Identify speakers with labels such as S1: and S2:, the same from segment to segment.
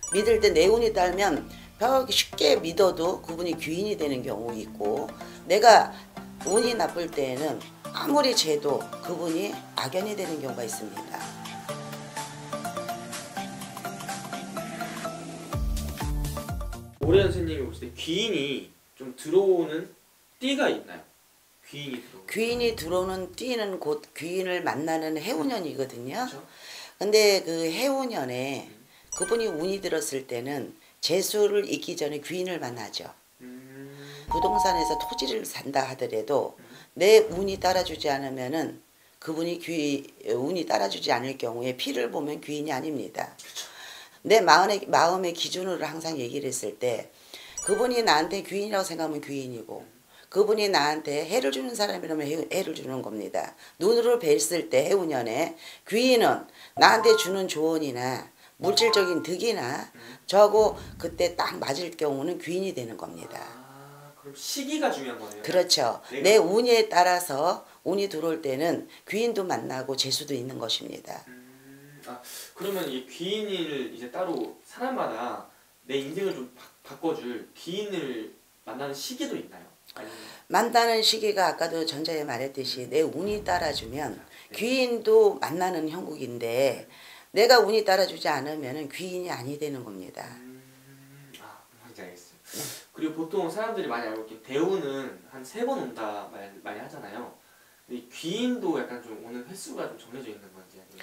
S1: 믿을 때 내 운이 따르면 벽 쉽게 믿어도 그분이 귀인이 되는 경우 있고, 내가 운이 나쁠 때에는 아무리 재도 그분이 악연이 되는 경우가 있습니다.
S2: 오래 선생님이 보실 때 귀인이 좀 들어오는 띠가 있나요?
S1: 귀인이 들어오는 띠는 곧 귀인을 만나는 해운년이거든요.
S2: 그렇죠?
S1: 근데 그 해운년에 그분이 운이 들었을 때는 재수를 잊기 전에 귀인을 만나죠. 부동산에서 토지를 산다 하더라도 내 운이 따라주지 않으면은 그분이 운이 따라주지 않을 경우에 피를 보면 귀인이 아닙니다. 내 마음의 기준으로 항상 얘기를 했을 때 그분이 나한테 귀인이라고 생각하면 귀인이고, 그분이 나한테 해를 주는 사람이라면 해를 주는 겁니다. 눈으로 뵀을 때 해운년에 귀인은 나한테 주는 조언이나 물질적인 득이나 저하고 그때 딱 맞을 경우는 귀인이 되는 겁니다.
S2: 그럼 시기가 중요한 거네요.
S1: 그렇죠. 내 운에 따라서 운이 들어올 때는 귀인도 만나고 재수도 있는 것입니다.
S2: 그러면 이 귀인을 이제 따로 사람마다 내 인생을 좀 바꿔줄 귀인을 만나는 시기도 있나요?
S1: 만나는 시기가 아까도 전자에 말했듯이 내 운이 따라주면 귀인도 만나는 형국인데, 내가 운이 따라주지 않으면 귀인이 아니 되는 겁니다.
S2: 뭔지 알겠어요. 그리고 보통 사람들이 많이 알고 있긴 대운은 한 3번 온다 많이 하잖아요. 근데 귀인도 약간 좀 오는 횟수가 좀 정해져 있는 건지 아니면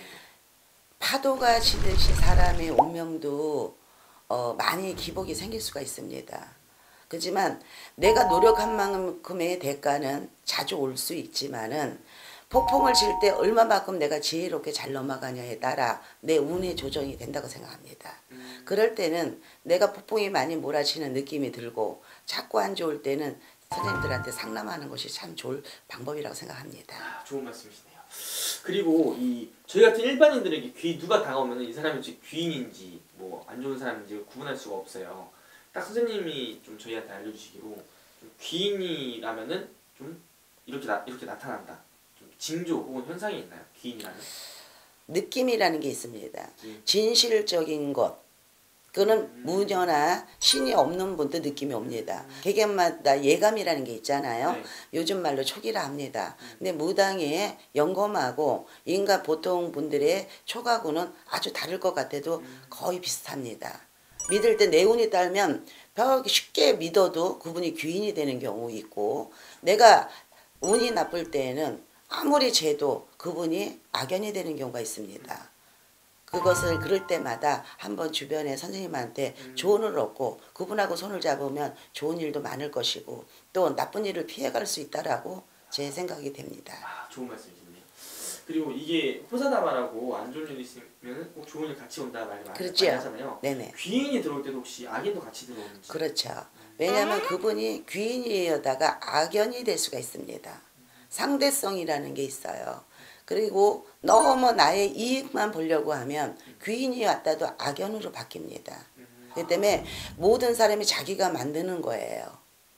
S1: 파도가 치듯이 사람의 운명도 많이 기복이 생길 수가 있습니다. 그렇지만 내가 노력한 만큼의 대가는 자주 올 수 있지만은 폭풍을 칠 때 얼마만큼 내가 지혜롭게 잘 넘어가냐에 따라 내 운의 조정이 된다고 생각합니다. 그럴 때는 내가 폭풍이 많이 몰아치는 느낌이 들고 자꾸 안 좋을 때는 선생님들한테 상담하는 것이 참 좋을 방법이라고 생각합니다.
S2: 좋은 말씀이시네요. 그리고 저희 같은 일반인들에게 누가 다가오면 이 사람이 귀인인지 뭐 안 좋은 사람인지 구분할 수가 없어요. 딱 선생님이 좀 저희한테 알려주시기로 좀 귀인이라면은 좀 이렇게 나타난다. 좀 징조 혹은 현상이 있나요? 귀인이라면?
S1: 느낌이라는 게 있습니다. 진실적인 것. 그거는 무녀나 신이 없는 분도 느낌이 옵니다. 개개인마다 예감이라는 게 있잖아요.
S2: 네.
S1: 요즘 말로 촉이라 합니다. 근데 무당의 영검하고 인간 보통 분들의 촉하고는 아주 다를 것 같아도 거의 비슷합니다. 믿을 때 내 운이 따르면 벽 쉽게 믿어도 그분이 귀인이 되는 경우 있고, 내가 운이 나쁠 때에는 아무리 재도 그분이 악연이 되는 경우가 있습니다. 그것을 그럴 때마다 한번 주변에 선생님한테 조언을 얻고 그분하고 손을 잡으면 좋은 일도 많을 것이고 또 나쁜 일을 피해갈 수 있다라고 제 생각이 됩니다.
S2: 좋은 말씀이시네요. 그리고 이게 호사다마라고 안 좋은 일 있으면 꼭 좋은 일 같이 온다 많이 하잖아요.
S1: 네네.
S2: 귀인이 들어올 때도 혹시 악인도 같이 들어오는지?
S1: 그렇죠. 왜냐하면 그분이 귀인이어다가 악연이 될 수가 있습니다. 상대성이라는 게 있어요. 그리고 너무 나의 이익만 보려고 하면 귀인이 왔다도 악연으로 바뀝니다. 그렇기 때문에 모든 사람이 자기가 만드는 거예요.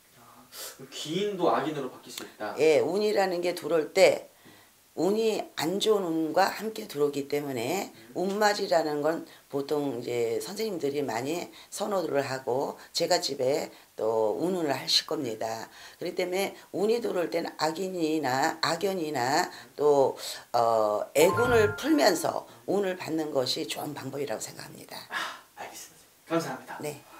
S2: 귀인도 악인으로 바뀔 수 있다?
S1: 예, 운이라는 게 들어올 때 운이 안 좋은 운과 함께 들어오기 때문에 운맞이라는 건 보통 이제 선생님들이 많이 선호를 하고 제가 집에 또 운운을 하실 겁니다. 그렇기 때문에 운이 들어올 때는 악연이나 또 애군을 풀면서 운을 받는 것이 좋은 방법이라고 생각합니다.
S2: 알겠습니다. 감사합니다.
S1: 네.